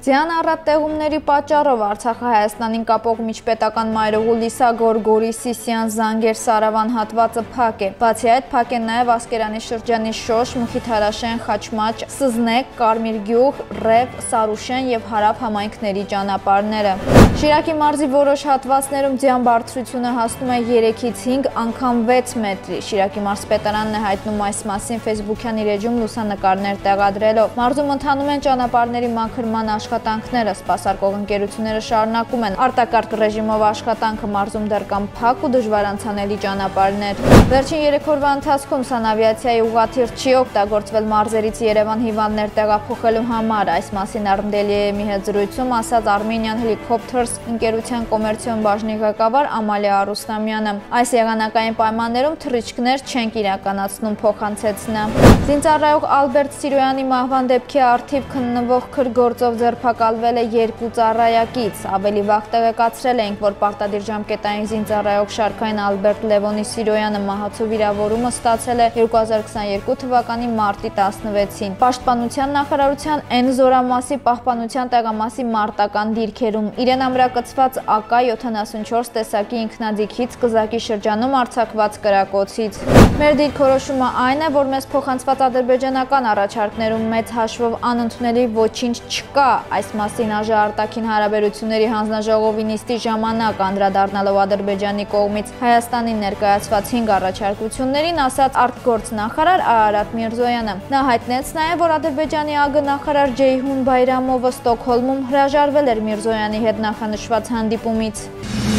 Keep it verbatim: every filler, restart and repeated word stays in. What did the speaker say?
Ձյան առատտեղումների պատճառով Արցախը-Հայաստանին կապող միջպետական մայրուղու Լիսագոր-Գորի-Սիսիան Զանգեր-Սարավան հատվածը փակ է։ Բացի այդ, փակ են նաև Ասկերանի շրջանի Շոշ, Մխիթարաշեն, Խաչմաչ, Սզնեկ, Կարմիր գյուղ, Ռև, Սարուշեն եւ Հարավ համայնքների ճանապարհները։ Շիրակի մարզի որոշ հատվածներում ձյան բարձրությունը հասնում է երեքից հինգ անգամ վեց մետրի։ Շիրակի մարզպետարանն է հայտնում այս մասին Facebook-յան իր էջում լուսանկարներ տեղադրելով։ Մարզում ընթանում են ճանապարհների մաքրման աշխատանքները, սպասարկող ընկերությունները շարունակում են արտակարգ ռեժիմով աշխատանքը, մարզում դեռ կան փակ ու դժվար անցանելի ճանապարհներ։ Վերջին երեք օրվա ընթացքում սանավիացիայի ուղղաթիռ չի օգտագործվել մարզերից Երևան հիվանդներ տեղափոխելու համար։ Այս մասին Armdeli-ի հետ զրույցում ասաց Armenian Helicopters ընկերության կոմերցիոն բաժնի ղեկավար Ամալիա Արուստամյանը։ Այս եղանակային պայմաններում թռիչքներ չենք իրականացնում, փոխանցեց նա։ Զինծառայող Ալբերտ Սիրոյանի մահվան դեպքի առթիվ քննվող քրգործով ձերբակալվել է երկու ծառայակից։ Ավելի վաղ տեղեկացրել էինք, որ պարտադիր ժամկետային զինծառայող շարքային Ալբերտ Լևոնի Սիրոյանը մահացու վիրավորումը ստացել է երկու հազար քսաներկու թվականի մարտի տասնվեցին։ Պաշտպանության նախարարության N զորամասի պահպանության տեղամասի մարտական դիրքերում իրեն ամրակցված A K յոթանասունչորս տեսակի ինքնաձիգից կզակի շրջանում արձակված կրակոցից։ Մեր դիրքորոշումը այն է, որ մեզ փոխանցված ադրբեջանական առաջարկներում մեծ հաշվով անընդունելի ոչինչ չկա։ Այս մասին ԱԺ արտաքին հարաբերությունների հանձնաժողովի նիստի ժամանակ անդրադառնալով Ադրբեջանի կողմից Հայաստանին ներկայացված հինգ առաջարկություններին, ասաց արտգործնախարար Արարատ Միրզոյանը։ Նա հայտնեց նաև, որ Ադրբեջանի A G նախարար Ջեյհուն Բայրամովը Ստոկհոլմում հրաժարվել էր Միրզոյանի հետ նախանշված հանդիպումից։